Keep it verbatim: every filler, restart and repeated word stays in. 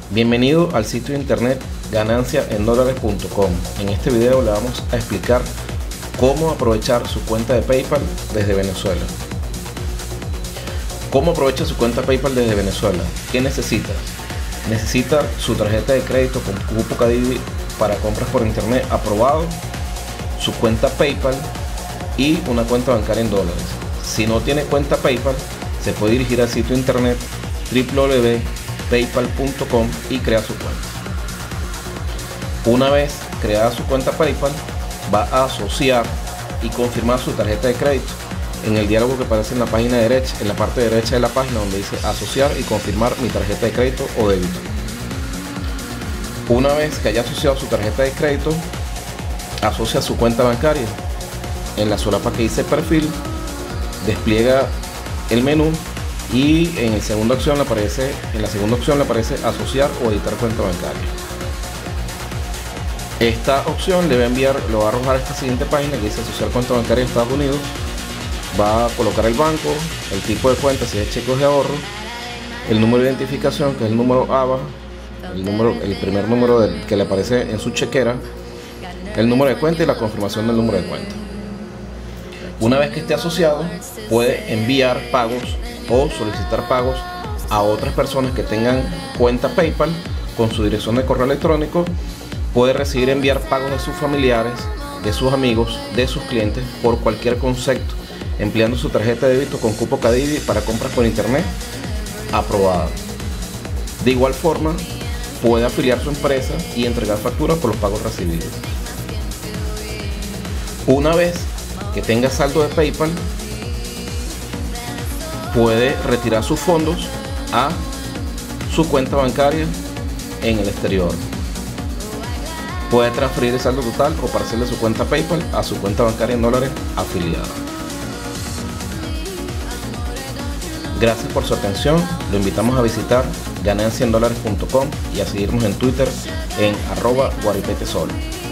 Bienvenido al sitio de internet ganancia en dólares punto com. En este video le vamos a explicar cómo aprovechar su cuenta de PayPal desde Venezuela. ¿Cómo aprovecha su cuenta PayPal desde Venezuela? ¿Qué necesita? Necesita su tarjeta de crédito con cupo Cadivi para compras por internet aprobado, su cuenta PayPal y una cuenta bancaria en dólares. Si no tiene cuenta PayPal, se puede dirigir al sitio de internet w w w punto paypal punto com y crear su cuenta. Una vez creada su cuenta PayPal, va a asociar y confirmar su tarjeta de crédito en el diálogo que aparece en la página derecha, en la parte derecha de la página, donde dice asociar y confirmar mi tarjeta de crédito o débito. Una vez que haya asociado su tarjeta de crédito, asocia su cuenta bancaria. En la solapa que dice perfil, despliega el menú y en la segunda opción le aparece, en la segunda opción le aparece asociar o editar cuenta bancaria. Esta opción le va a enviar, lo va a arrojar a esta siguiente página que dice asociar cuenta bancaria de Estados Unidos. Va a colocar el banco, el tipo de cuenta, si es cheques de ahorro, el número de identificación, que es el número A B A, el, número, el primer número del, que le aparece en su chequera, el número de cuenta y la confirmación del número de cuenta. Una vez que esté asociado, puede enviar pagos o solicitar pagos a otras personas que tengan cuenta PayPal con su dirección de correo electrónico. Puede recibir enviar pagos de sus familiares, de sus amigos, de sus clientes por cualquier concepto, empleando su tarjeta de débito con cupo Cadivi para compras por internet aprobada. De igual forma, puede afiliar su empresa y entregar facturas por los pagos recibidos. Una vez que tenga saldo de PayPal, puede retirar sus fondos a su cuenta bancaria en el exterior. Puede transferir el saldo total o parcial de su cuenta PayPal a su cuenta bancaria en dólares afiliada. Gracias por su atención. Lo invitamos a visitar ganancia en dólares punto com y a seguirnos en Twitter en arroba guaripetesol.